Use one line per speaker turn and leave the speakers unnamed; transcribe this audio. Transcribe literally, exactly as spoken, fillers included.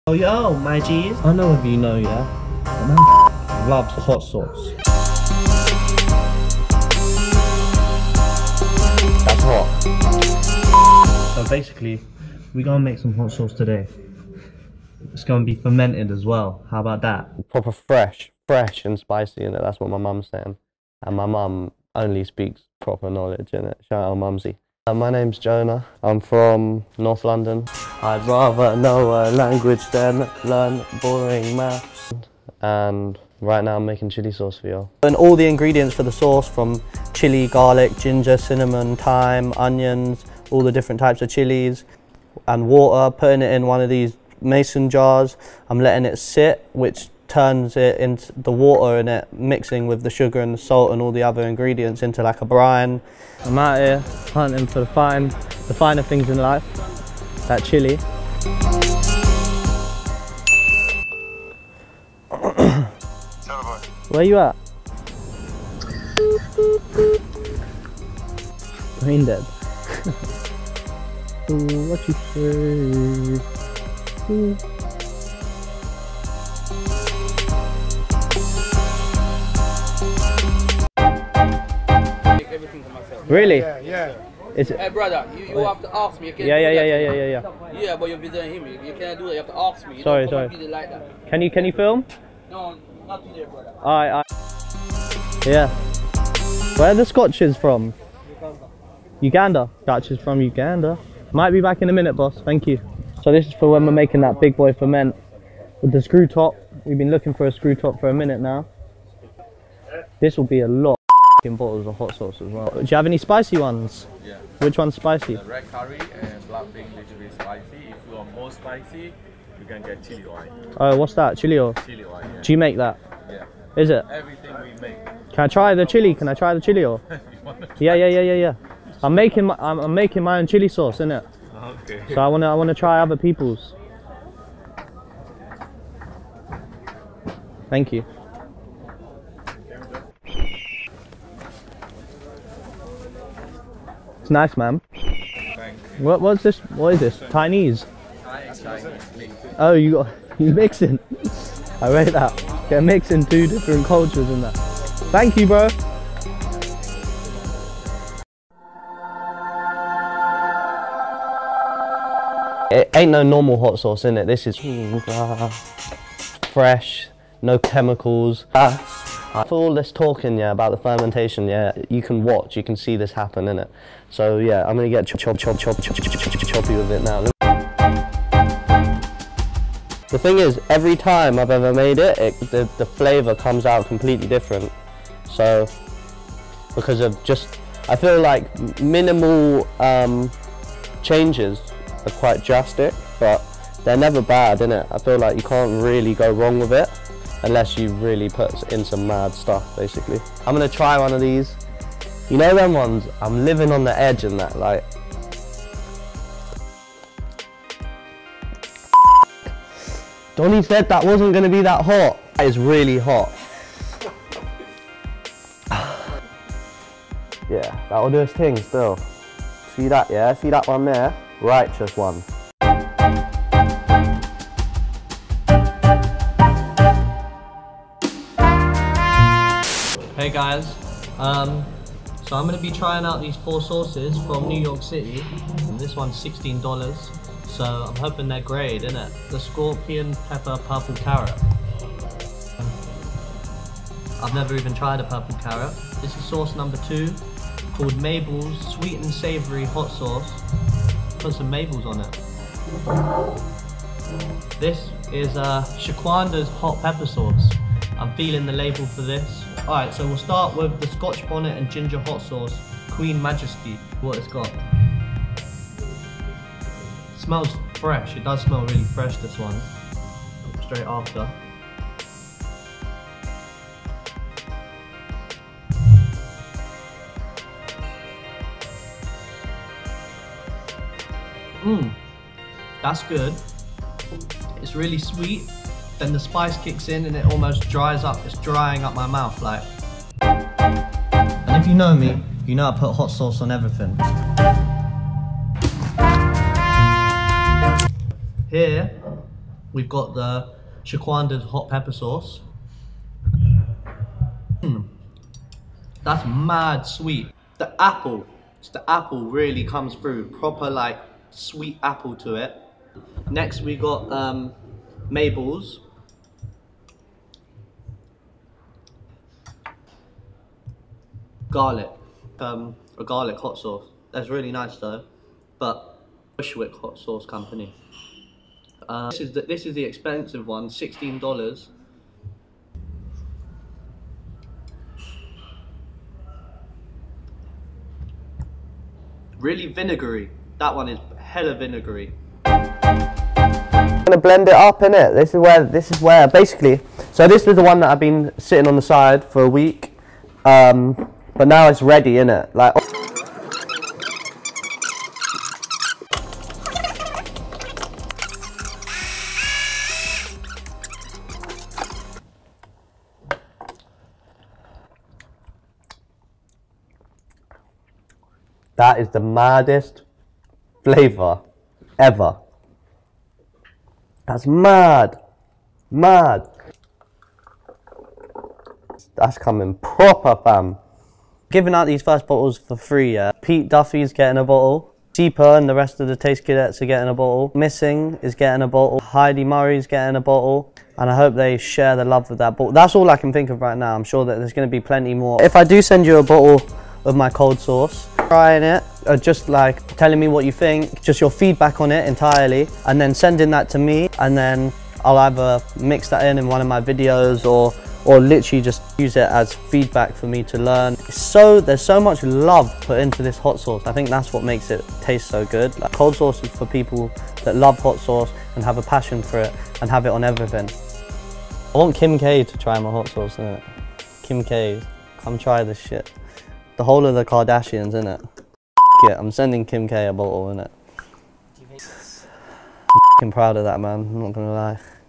Oh yo, my G's. I know if you know, yeah. Man loves hot sauce.
That's hot.
So basically, we're gonna make some hot sauce today. It's gonna be fermented as well. How about that?
Proper fresh, fresh and spicy in it. That's what my mum's saying. And my mum only speaks proper knowledge in it. Shout out Mumsy. Uh, my name's Jonah. I'm from North London. I'd rather know a language than learn boring maths. And right now I'm making chili sauce for y'all.
And all the ingredients for the sauce, from chili, garlic, ginger, cinnamon, thyme, onions, all the different types of chilies, and water, putting it in one of these mason jars. I'm letting it sit, which turns it into the water in it, mixing with the sugar and the salt and all the other ingredients into like a brine. I'm out here hunting for the fine, the finer things in life, that chili. Where you at? Brain dead. Ooh, what you say? Ooh. Really?
Yeah, yeah.
Is it?
Hey brother, you, you have to ask me. You can't
Yeah,
do
yeah,
that.
yeah, yeah, yeah, yeah, yeah.
Yeah, but you're visiting him. You can't do that. You have to ask me. You
Sorry,
don't come
sorry.
and like that.
Can you can you film?
No, not today, brother.
Alright, alright. Yeah. Where are the scotches from? Uganda. Scotch is from Uganda. Might be back in a minute, boss. Thank you. So this is for when we're making that big boy ferment with the screw top. We've been looking for a screw top for a minute now. This will be a lot of bottles of hot sauce as well. Do you have any spicy ones?
Yeah.
Which one's spicy?
The red curry and black bean little bit spicy. If you want more spicy, you can get chili oil.
Oh, what's that? Chili oil?
Chili oil, yeah.
Do you make that?
Yeah.
Is it?
Everything we make.
Can I try the chili? Can I try the chili oil? Yeah, yeah, yeah, yeah, yeah. I'm making my I'm, I'm making my own chili sauce, innit?
Okay.
So I wanna I wanna try other people's. Thank you. It's nice, man.
Thanks.
What what's this? What is this? Chinese?
Chinese.
Oh, you got you mixing? I rate that. Get mixing two different cultures in that. Thank you, bro.
It ain't no normal hot sauce in it. This is fresh, no chemicals. Uh, for all this talking, yeah, about the fermentation, yeah, you can watch, you can see this happen, innit? So yeah, I'm gonna get chop chop chop chop chop chop chop choppy with it now. The thing is, every time I've ever made it, it the, the flavour comes out completely different. So, because of just, I feel like minimal um, changes are quite drastic, but they're never bad, innit? I feel like you can't really go wrong with it unless you really put in some mad stuff, basically. I'm gonna try one of these. You know them ones? I'm living on the edge in that, like. Donnie said that wasn't gonna be that hot. That is really hot. Yeah, that'll do its thing still. See that, yeah? See that one there? Righteous one.
Hey guys, um, so I'm going to be trying out these four sauces from New York City. And this one's sixteen dollars, so I'm hoping they're great, innit? The scorpion pepper purple carrot. I've never even tried a purple carrot. This is sauce number two, called Mabel's Sweet and Savoury Hot Sauce. Put some Mabel's on it. This is uh, Shaquanda's Hot Pepper Sauce. I'm feeling the label for this. Alright, so we'll start with the Scotch Bonnet and Ginger Hot Sauce, Queen Majesty, what it's got. It smells fresh, it does smell really fresh, this one. Straight after. Mmm, that's good. It's really sweet. Then the spice kicks in and it almost dries up. It's drying up my mouth, like. And if you know me, you know I put hot sauce on everything. Here, We've got the Shaquanda's hot pepper sauce. Mm. That's mad sweet. The apple, the apple really comes through. Proper like sweet apple to it. Next we got um, Mabel's. Garlic, um, a garlic hot sauce. That's really nice though, but Bushwick hot sauce company. Uh, this is the, this is the expensive one, sixteen dollars. Really vinegary. That one is hella vinegary.
I'm gonna blend it up, innit? This is where this is where basically. So this is the one that I've been sitting on the side for a week, um, but now it's ready, innit? Like. That is the maddest flavour ever. That's mad. Mad. That's coming proper, fam.
Giving out these first bottles for free, yeah. Pete Duffy's getting a bottle. Seeper and the rest of the Taste Cadets are getting a bottle. Missing is getting a bottle. Heidi Murray's getting a bottle. And I hope they share the love with that bottle. That's all I can think of right now. I'm sure that there's going to be plenty more. If I do send you a bottle of my cold sauce, trying it, or just like telling me what you think, just your feedback on it entirely, and then sending that to me, and then I'll either mix that in in one of my videos or or literally just use it as feedback for me to learn. So there's so much love put into this hot sauce. I think that's what makes it taste so good. Like, cold sauce is for people that love hot sauce and have a passion for it and have it on everything. I want Kim K to try my hot sauce, innit? Kim K, come try this shit. The whole of the Kardashians, innit? Yeah, I'm sending Kim K a bottle, innit? I'm proud of that, man, I'm not gonna lie.